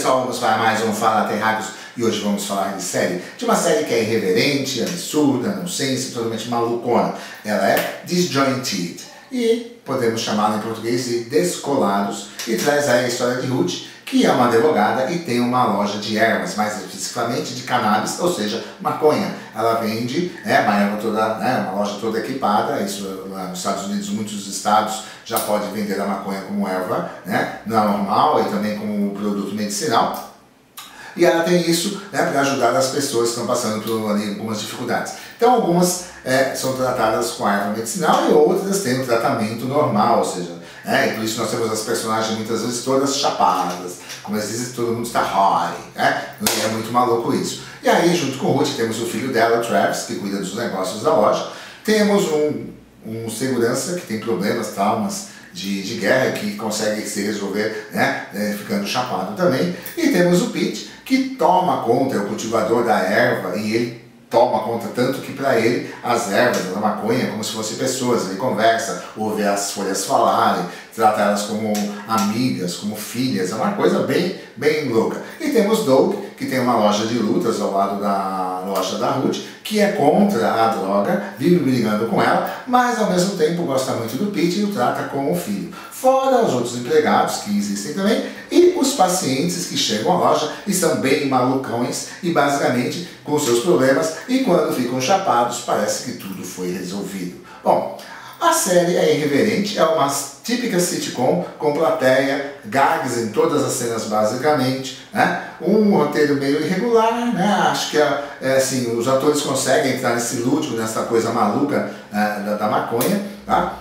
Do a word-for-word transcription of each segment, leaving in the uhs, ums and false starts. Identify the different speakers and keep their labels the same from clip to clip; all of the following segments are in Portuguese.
Speaker 1: pessoal, vamos para mais um Fala Terráqueos e hoje vamos falar de série, de uma série que é irreverente, absurda, nonsense, totalmente malucona. Ela é Disjointed e podemos chamá-la em português de Descolados e traz aí a história de Ruth, que é uma advogada e tem uma loja de ervas, mais especificamente de cannabis, ou seja, maconha. Ela vende né, uma erva toda, né, uma loja toda equipada, isso lá nos Estados Unidos, muitos estados já podem vender a maconha como erva, né, não normal e também como produto medicinal. E ela tem isso né, para ajudar as pessoas que estão passando por ali, algumas dificuldades. Então algumas é, são tratadas com a erva medicinal e outras têm um tratamento normal, ou seja, é, e por isso nós temos as personagens muitas vezes todas chapadas, como eles dizem, todo mundo está high, né? É muito maluco isso. E aí, junto com o Ruth, temos o filho dela, o Travis, que cuida dos negócios da loja. Temos um, um segurança que tem problemas, traumas de, de guerra, que consegue se resolver, né? É, ficando chapado também. E temos o Pete, que toma conta, é o cultivador da erva, e ele toma conta tanto que para ele as ervas, a maconha, é como se fossem pessoas. Ele conversa, ouve as folhas falarem, trata elas como amigas, como filhas, é uma coisa bem, bem louca. E temos Doug, que tem uma loja de lutas ao lado da loja da Ruth, que é contra a droga, vive brigando com ela, mas ao mesmo tempo gosta muito do Pete e o trata como um filho. Fora os outros empregados que existem também, e os pacientes que chegam à loja e são bem malucões e basicamente com seus problemas, e quando ficam chapados parece que tudo foi resolvido. Bom, a série é irreverente, é uma típica sitcom com plateia, gags em todas as cenas basicamente, né? Um roteiro meio irregular, né? Acho que é, é, assim, os atores conseguem entrar nesse lúdico, nessa coisa maluca é, da, da maconha, tá?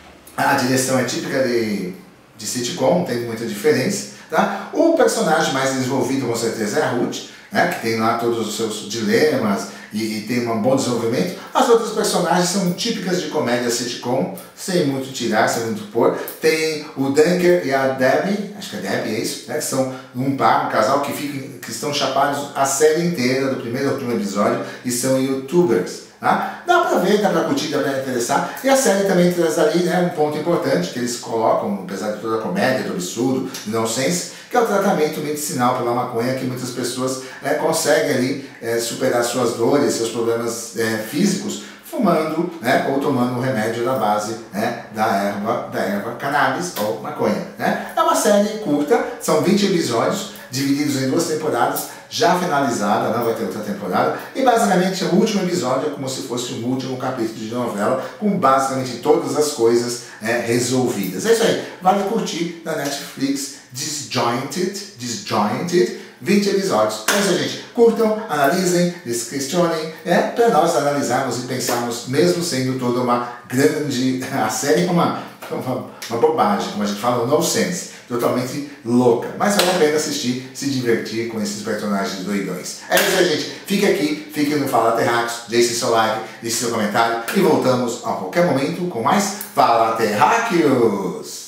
Speaker 1: A direção é típica de, de sitcom, não tem muita diferença, tá? O personagem mais desenvolvido com certeza é a Ruth, né? Que tem lá todos os seus dilemas e, e tem um bom desenvolvimento. As outras personagens são típicas de comédia sitcom, sem muito tirar, sem muito pôr. Tem o Dunker e a Debbie, acho que é Debbie, é isso, né? Que são um par, um casal que, fica, que estão chapados a série inteira, do primeiro ao último episódio, e são youtubers. Tá? Dá pra ver, dá pra curtir, dá pra interessar. E a série também traz ali né, um ponto importante que eles colocam, apesar de toda a comédia, do absurdo, do nonsense, que é o tratamento medicinal pela maconha, que muitas pessoas é, conseguem ali é, superar suas dores, seus problemas é, físicos, fumando né, ou tomando um remédio da base né, da, erva, da erva cannabis ou maconha. Né? É uma série curta, são vinte episódios, divididos em duas temporadas, já finalizada, não vai ter outra temporada, e basicamente o último episódio é como se fosse um último capítulo de novela, com basicamente todas as coisas é, resolvidas. É isso aí, vale curtir na Netflix, Disjointed, Disjointed, vinte episódios. É isso, gente. Curtam, analisem, se questionem, é, para nós analisarmos e pensarmos, mesmo sendo toda uma grande... A série é uma, uma, uma bobagem, como a gente fala, nonsense, totalmente louca. Mas vale a pena assistir, se divertir com esses personagens doidões. É isso aí, gente. Fique aqui, fique no Fala Terráqueos, deixe seu like, deixe seu comentário e voltamos a qualquer momento com mais Fala Terráqueos!